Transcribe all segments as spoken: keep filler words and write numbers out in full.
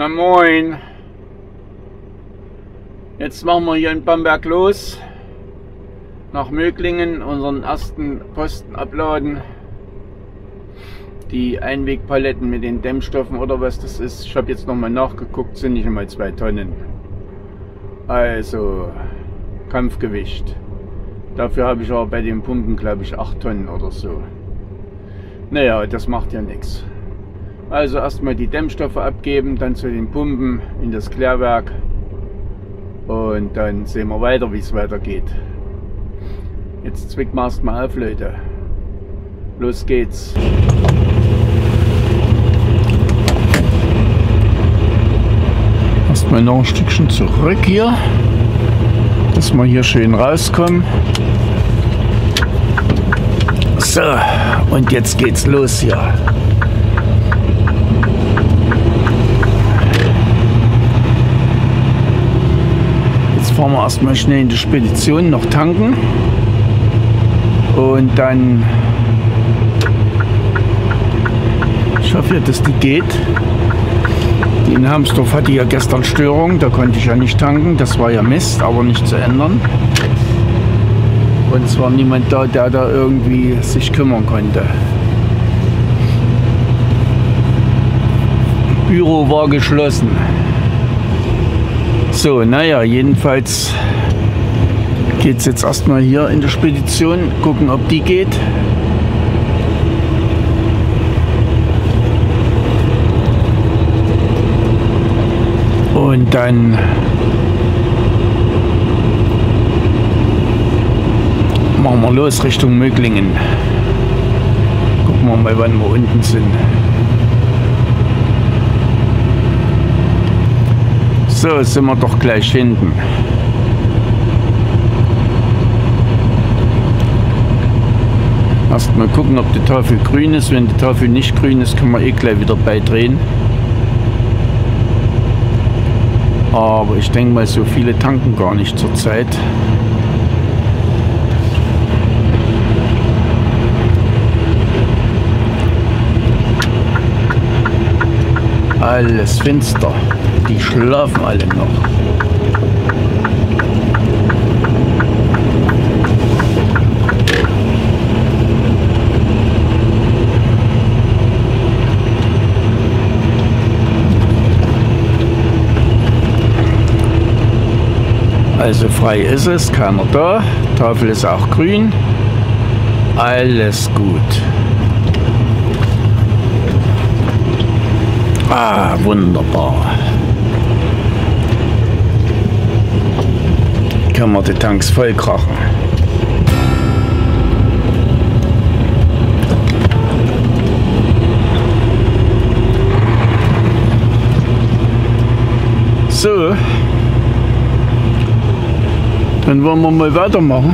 Ja, moin. Jetzt machen wir hier in Bamberg los. Nach Möglingen unseren ersten Posten abladen. Die Einwegpaletten mit den Dämmstoffen oder was das ist. Ich habe jetzt nochmal nachgeguckt, sind nicht einmal zwei Tonnen. Also Kampfgewicht. Dafür habe ich aber bei den Pumpen, glaube ich, acht Tonnen oder so. Naja, das macht ja nichts. Also erstmal die Dämmstoffe abgeben, dann zu den Pumpen in das Klärwerk. Und dann sehen wir weiter, wie es weitergeht. Jetzt zwicken wir erstmal auf, Leute. Los geht's. Erstmal noch ein Stückchen zurück hier, dass wir hier schön rauskommen. So, und jetzt geht's los hier. Jetzt fahren wir erstmal schnell in die Spedition, noch tanken. Und dann, ich hoffe ja, dass die geht. Die in Hermsdorf hatte ja gestern Störung, da konnte ich ja nicht tanken. Das war ja Mist, aber nicht zu ändern. Und es war niemand da, der da irgendwie sich kümmern konnte. Büro war geschlossen. So, naja, jedenfalls geht es jetzt erstmal hier in der Spedition, gucken, ob die geht. Und dann machen wir los Richtung Möglingen. Gucken wir mal, wann wir unten sind. So, sind wir doch gleich hinten. Erst mal gucken, ob die Tafel grün ist. Wenn die Tafel nicht grün ist, können wir eh gleich wieder beidrehen. Aber ich denke mal, so viele tanken gar nicht zur Zeit. Alles finster. Die schlafen alle noch. Also frei ist es, keiner da. Tafel ist auch grün. Alles gut. Ah, wunderbar. Können wir die Tanks voll krachen. So. Dann wollen wir mal weitermachen.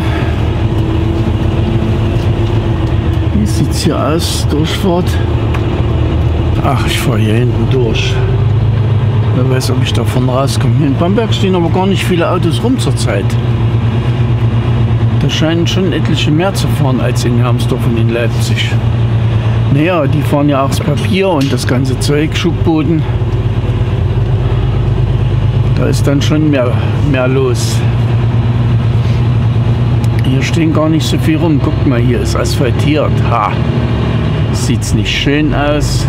Wie sieht es hier aus? Durchfahrt. Ach, ich fahre hier hinten durch. Wer weiß, ob ich davon rauskomme. Hier in Bamberg stehen aber gar nicht viele Autos rum zurzeit. Da scheinen schon etliche mehr zu fahren als in Hermsdorf und in Leipzig. Naja, die fahren ja auch das Papier und das ganze Zeug, Schubboden. Da ist dann schon mehr, mehr los. Hier stehen gar nicht so viel rum. Guckt mal, hier ist asphaltiert. Ha! Sieht's nicht schön aus.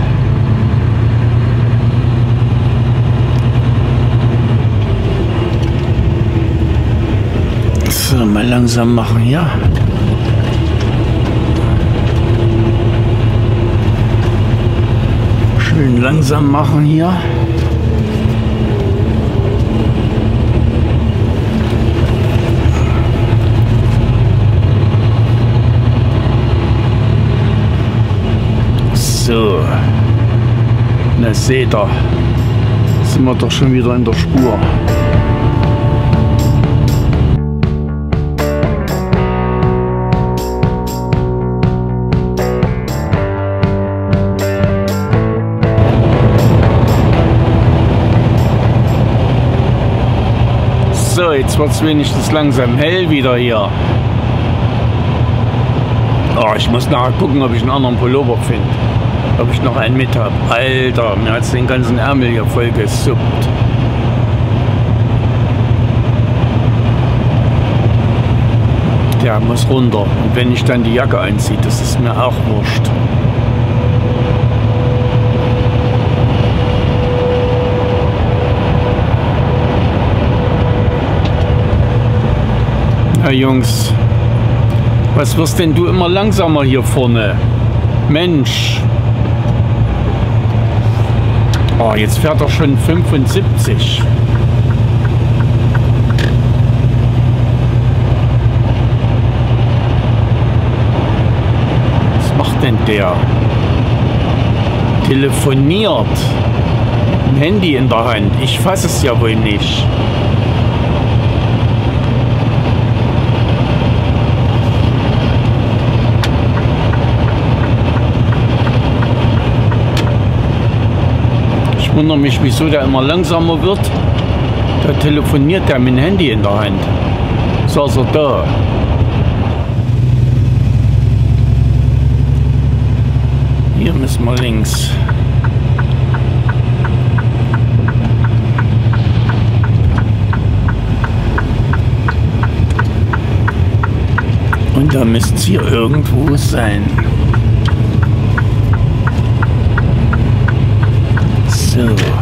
So, mal langsam machen hier. Schön langsam machen hier. So, na seht ihr, sind wir doch schon wieder in der Spur. So, jetzt wird es wenigstens langsam hell wieder hier. Oh, ich muss nachher gucken, ob ich einen anderen Pullover finde. ob ich noch einen mit habe. Alter, mir hat es den ganzen Ärmel hier voll gesuppt. Der muss runter. Und wenn ich dann die Jacke anziehe, das ist mir auch wurscht. Na Jungs, was wirst denn du immer langsamer hier vorne? Mensch. Oh, jetzt fährt er schon fünfundsiebzig. Was macht denn der? Telefoniert. Ein Handy in der Hand. Ich fasse es ja wohl nicht. Ich wundere mich, wieso der immer langsamer wird. Da telefoniert der mit dem Handy in der Hand. Saß er da. Hier müssen wir links. Und da müsste es hier irgendwo sein. So.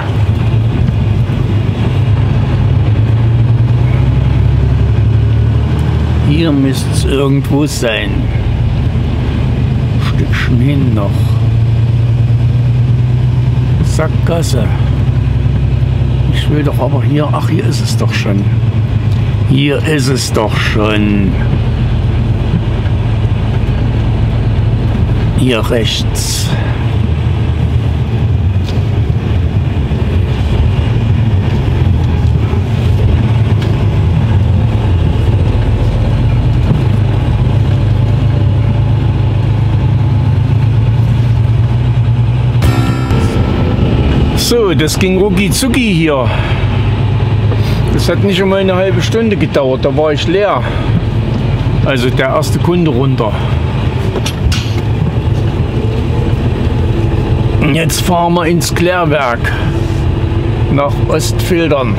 Hier müsste es irgendwo sein. Ein Stückchen hin noch. Sackgasse. Ich will doch aber hier... Ach, hier ist es doch schon. Hier ist es doch schon. Hier rechts. So, das ging rucki zucki hier. Das hat nicht einmal eine halbe Stunde gedauert, da war ich leer. Also der erste Kunde runter. Jetzt fahren wir ins Klärwerk nach Ostfildern.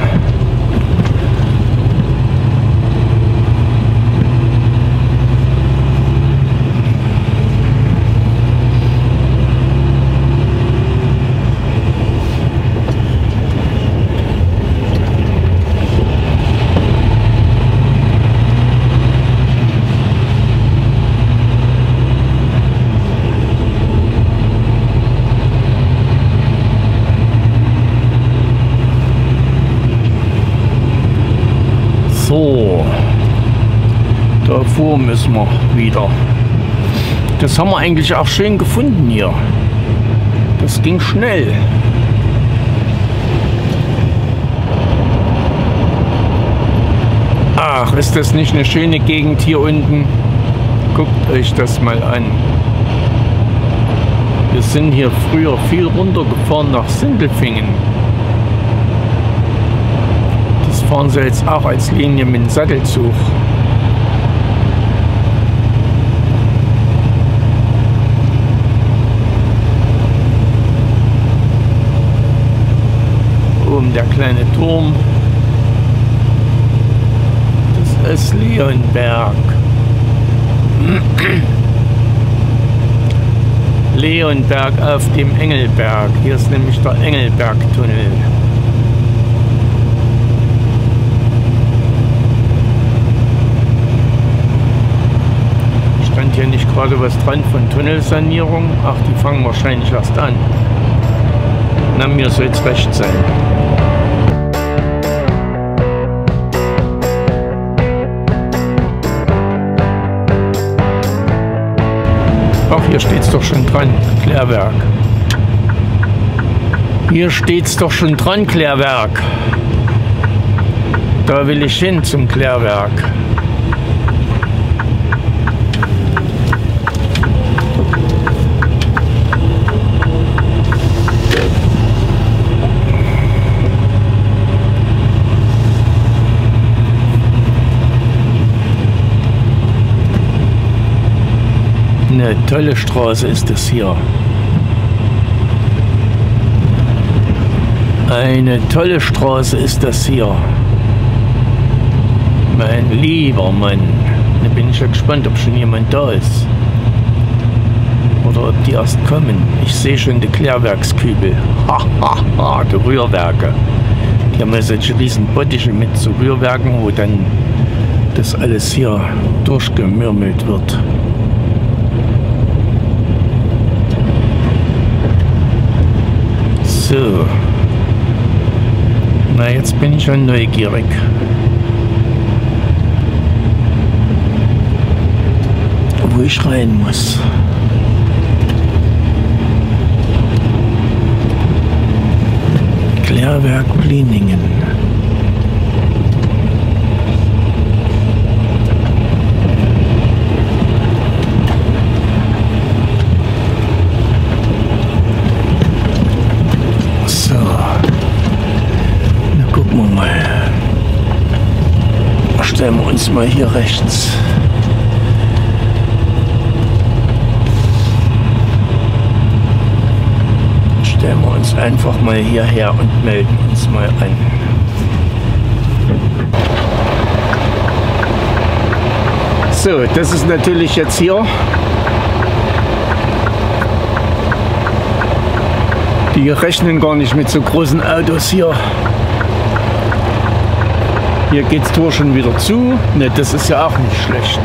So, davor müssen wir wieder. Das haben wir eigentlich auch schön gefunden hier. Das ging schnell. Ach, ist das nicht eine schöne Gegend hier unten? Guckt euch das mal an. Wir sind hier früher viel runtergefahren nach Sindelfingen. Fahren sie jetzt auch als Linie mit dem Sattelzug. Oben der kleine Turm. Das ist Leonberg. Leonberg auf dem Engelberg. Hier ist nämlich der Engelbergtunnel. Hier nicht gerade was dran von Tunnelsanierung. Ach, die fangen wahrscheinlich erst an. Na, mir soll es recht sein. Ach, hier steht's doch schon dran, Klärwerk. Hier steht's doch schon dran, Klärwerk. Da will ich hin zum Klärwerk. Eine tolle Straße ist es hier. Eine tolle Straße ist das hier. Mein lieber Mann. Da bin ich ja gespannt, ob schon jemand da ist. Oder ob die erst kommen. Ich sehe schon die Klärwerkskübel. Hahaha, die Rührwerke. Die haben ja solche riesen Bottiche mit so Rührwerken, wo dann das alles hier durchgemürmelt wird. So. Na, jetzt bin ich schon neugierig. Wo ich rein muss. Klärwerk Pliningen. So. Na, gucken wir mal. Stellen wir uns mal hier rechts. Stellen wir uns einfach mal hierher und melden uns mal an. So, das ist natürlich jetzt hier. Die rechnen gar nicht mit so großen Autos hier. Hier geht das Tor schon wieder zu. Ne, das ist ja auch nicht schlecht.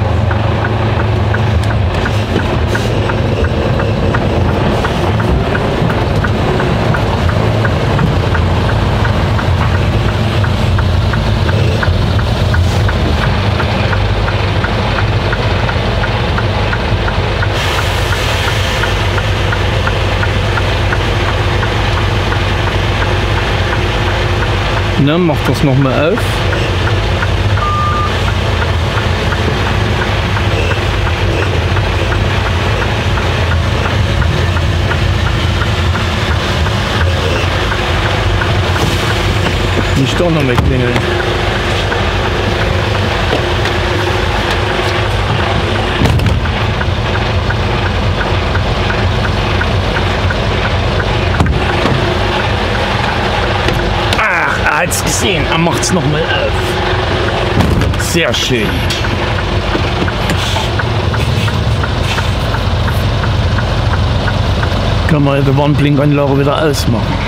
Na, mach das noch mal auf. Nicht doch noch mal klingeln. Er hat's gesehen, er macht's noch mal auf. Sehr schön. Kann man die Warnblinkanlage wieder ausmachen.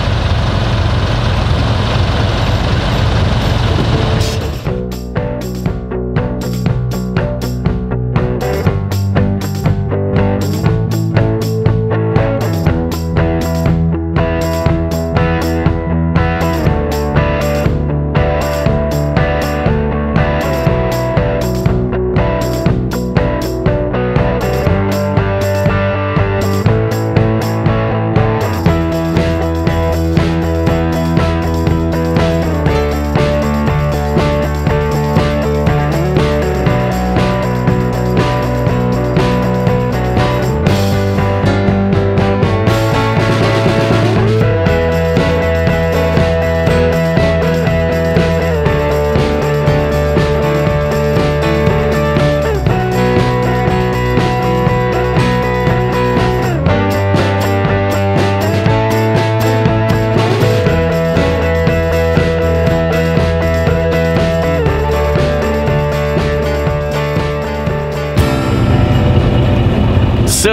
So,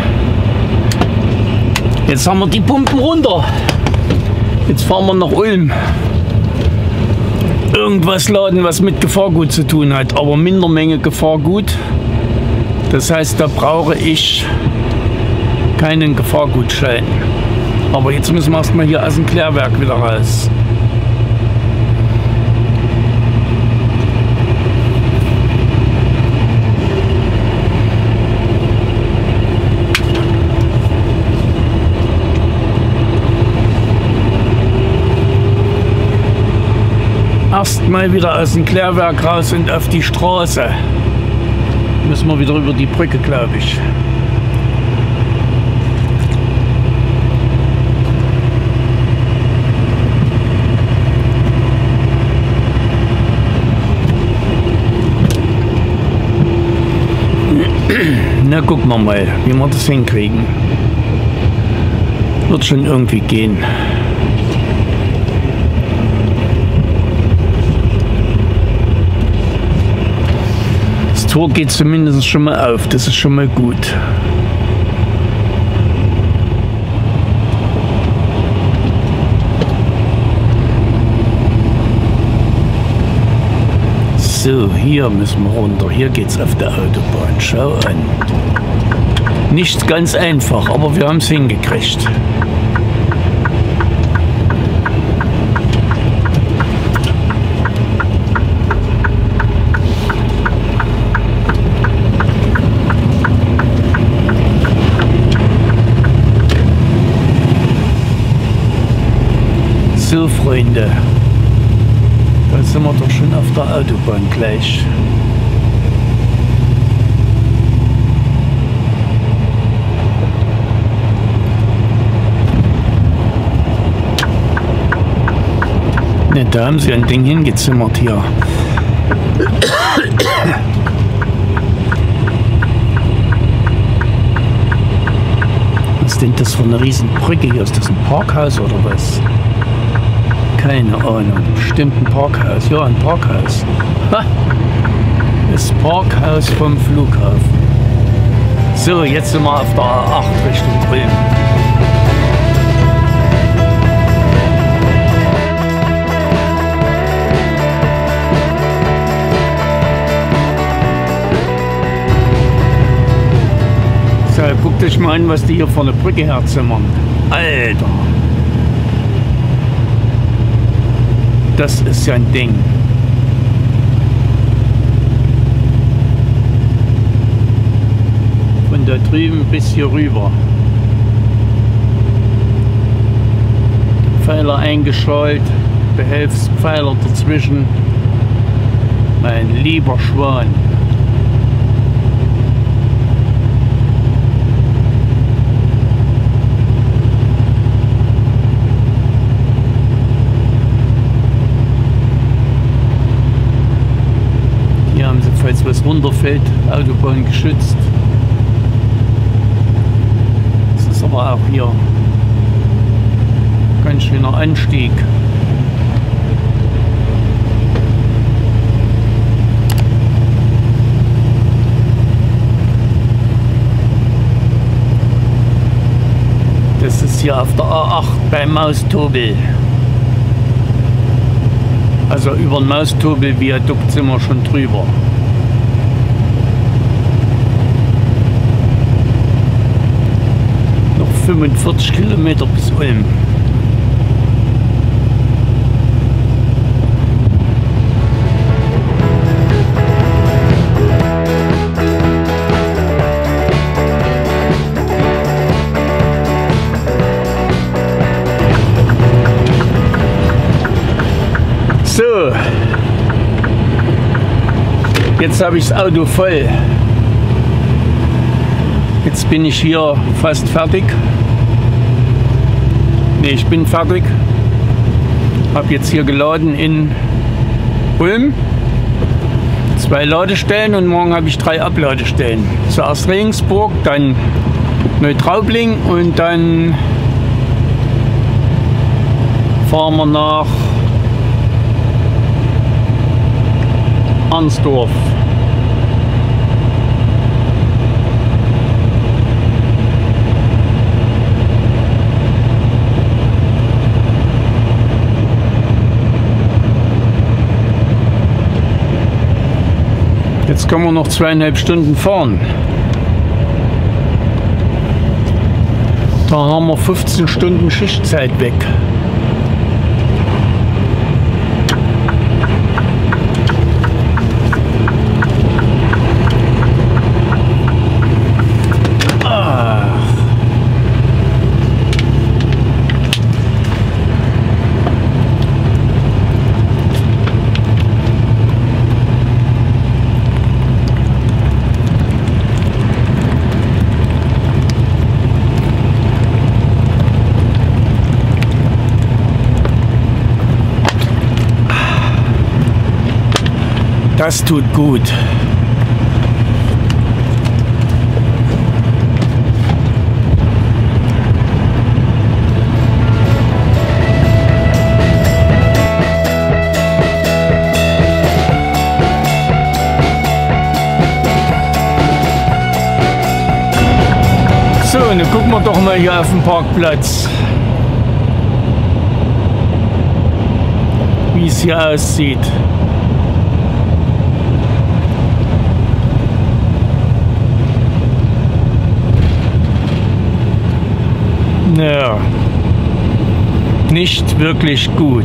jetzt haben wir die Pumpen runter. Jetzt fahren wir nach Ulm. Irgendwas laden, was mit Gefahrgut zu tun hat, aber Mindermenge Gefahrgut. Das heißt, da brauche ich keinen Gefahrgutschein. Aber jetzt müssen wir erstmal hier aus dem Klärwerk wieder raus. Erstmal wieder aus dem Klärwerk raus und auf die Straße. Müssen wir wieder über die Brücke, glaube ich. Na, gucken wir mal, wie wir das hinkriegen. Wird schon irgendwie gehen. Tor geht zumindest schon mal auf, das ist schon mal gut. So, hier müssen wir runter. Hier geht's auf der Autobahn. Schau an. Nicht ganz einfach, aber wir haben es hingekriegt. So, Freunde. Da sind wir doch schon auf der Autobahn gleich. Ne, da haben sie ein Ding hingezimmert hier. Was ist denn das für eine riesen Brücke hier? Ist das ein Parkhaus oder was? Keine Ahnung. Bestimmt ein Parkhaus. Ja, ein Parkhaus. Ha! Das Parkhaus vom Flughafen. So, jetzt sind wir auf der A acht Richtung Ulm. So, guckt euch mal an, was die hier vor der Brücke herzimmern. Alter! Das ist ja ein Ding. Von da drüben bis hier rüber. Pfeiler eingeschaltet, Behelfspfeiler dazwischen. Mein lieber Schwan. Falls was runterfällt, Autobahn geschützt. Das ist aber auch hier ganz schöner Anstieg. Das ist hier auf der A acht beim Maustobel. Also über den Maustobel-Viadukt sind wir schon drüber. fünfundvierzig Kilometer bis Ulm. So, jetzt habe ich das Auto voll. Jetzt bin ich hier fast fertig. Ne, ich bin fertig. Habe jetzt hier geladen in Ulm. Zwei Ladestellen und morgen habe ich drei Abladestellen. Zuerst Regensburg, dann Neutraubling und dann fahren wir nach Arnsdorf. Jetzt können wir noch zweieinhalb Stunden fahren. Da haben wir fünfzehn Stunden Schichtzeit weg. Das tut gut. nun gucken wir doch mal hier auf den Parkplatz, wie es hier aussieht. Naja, nicht wirklich gut.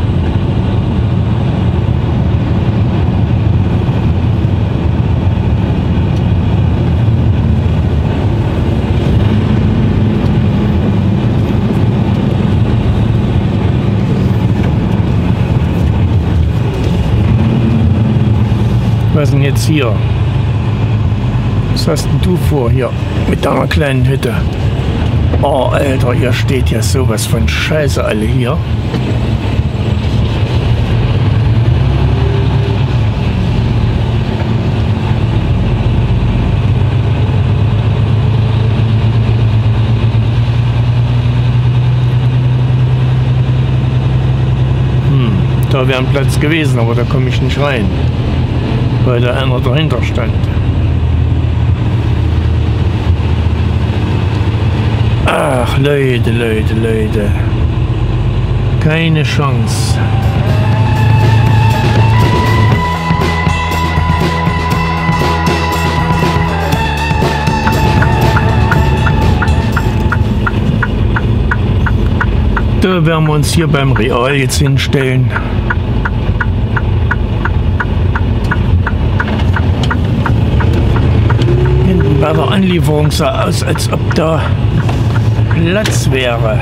Was ist denn jetzt hier? Was hast denn du vor hier mit deiner kleinen Hütte? Oh, Alter, ihr steht ja sowas von Scheiße alle hier. Hm, da wäre ein Platz gewesen, aber da komme ich nicht rein, weil da einer dahinter stand. Ach, Leute, Leute, Leute. Keine Chance. Da werden wir uns hier beim Real jetzt hinstellen. Hinten bei der Anlieferung sah aus, als ob da Platz wäre.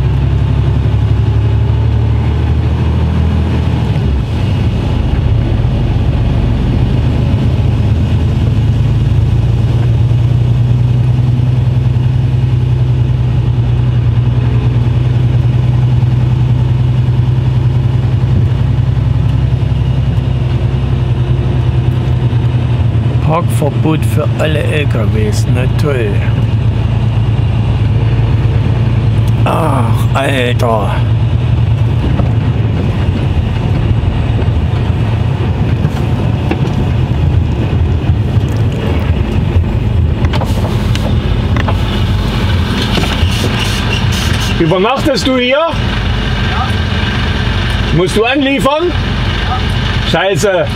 Parkverbot für alle L K Ws, na toll. Ach, Alter. Übernachtest du hier? Ja. Musst du anliefern? Ja. Scheiße.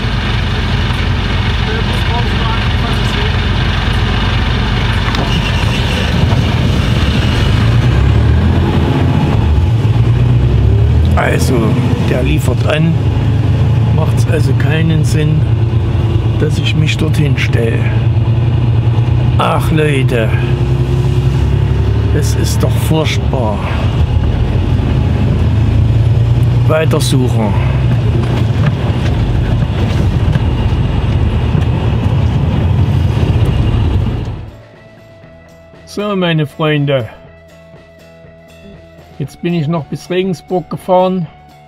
Also, der liefert an, macht es also keinen Sinn, dass ich mich dorthin stelle. Ach Leute, das ist doch furchtbar. Weitersuchen. So, meine Freunde. Jetzt bin ich noch bis Regensburg gefahren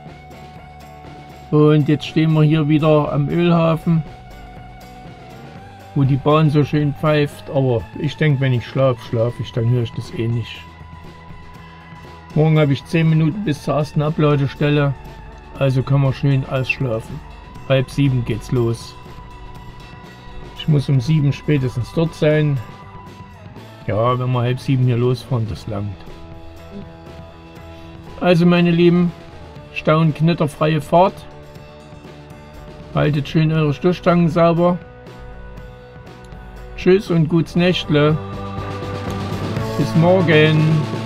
und jetzt stehen wir hier wieder am Ölhafen, wo die Bahn so schön pfeift, aber ich denke, wenn ich schlafe, schlafe ich, dann höre ich das eh nicht. Morgen habe ich zehn Minuten bis zur ersten Abladestelle, also kann man schön ausschlafen. Halb sieben geht's los. Ich muss um sieben spätestens dort sein. Ja, wenn wir halb sieben hier losfahren, das langt. Also meine Lieben, stau- und knitterfreie Fahrt. Haltet schön eure Stoßstangen sauber. Tschüss und gutes Nächtle. Bis morgen.